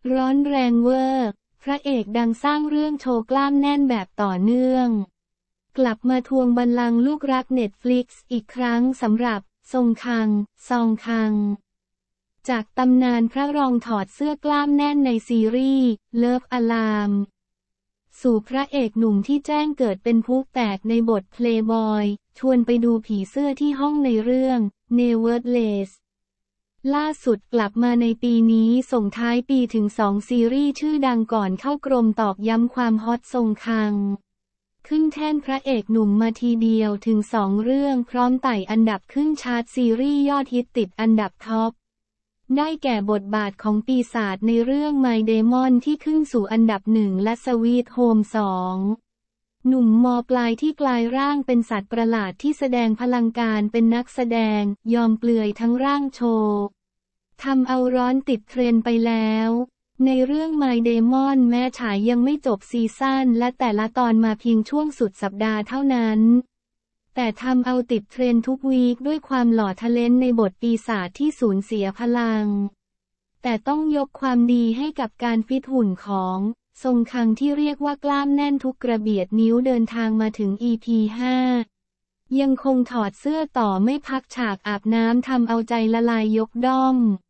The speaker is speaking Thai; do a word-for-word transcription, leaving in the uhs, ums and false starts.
ร้อนแรงเวอร์พระเอกดังสร้างเรื่องโชว์กล้ามแน่นแบบต่อเนื่องกลับมาทวงบัลลังก์ลูกรักเน็ตฟลิกซ์อีกครั้งสำหรับซงคังซองคังจากตำนานพระรองถอดเสื้อกล้ามแน่นในซีรีส์เลิฟอะลามสู่พระเอกหนุ่มที่แจ้งเกิดเป็นผู้แตกในบทเพลย์บอยชวนไปดูผีเสื้อที่ห้องในเรื่อง Nevertheless ล่าสุดกลับมาในปีนี้ส่งท้ายปีถึงสองซีรีส์ชื่อดังก่อนเข้ากรมตอกย้ำความฮอตซงคังขึ้นแท่นพระเอกหนุ่มมาทีเดียวถึงสองเรื่องพร้อมไต่อันดับขึ้นชาร์ตซีรีส์ยอดฮิตติดอันดับท็อปได้แก่บทบาทของปีศาจในเรื่อง My Demon ที่ขึ้นสู่อันดับหนึ่งและ Sweet Home สองหนุ่มมปลายที่กลายร่างเป็นสัตว์ประหลาดที่แสดงพลังการเป็นนักแสดงยอมเปลือยทั้งร่างโชว์ทำเอาร้อนติดเทรนด์ไปแล้วในเรื่อง My Demon แม้ฉายยังไม่จบซีซั่นและแต่ละตอนมาเพียงช่วงสุดสัปดาห์เท่านั้นแต่ทำเอาติดเทรนด์ทุกวีคด้วยความหล่อทะเลนในบทปีศาจที่สูญเสียพลังแต่ต้องยกความดีให้กับการฟิตหุ่นของซงคังที่เรียกว่ากล้ามแน่นทุกกระเบียดนิ้วเดินทางมาถึง อี พี ห้ายังคงถอดเสื้อต่อไม่พักฉากอาบน้ำทำเอาใจละลายยกด้อม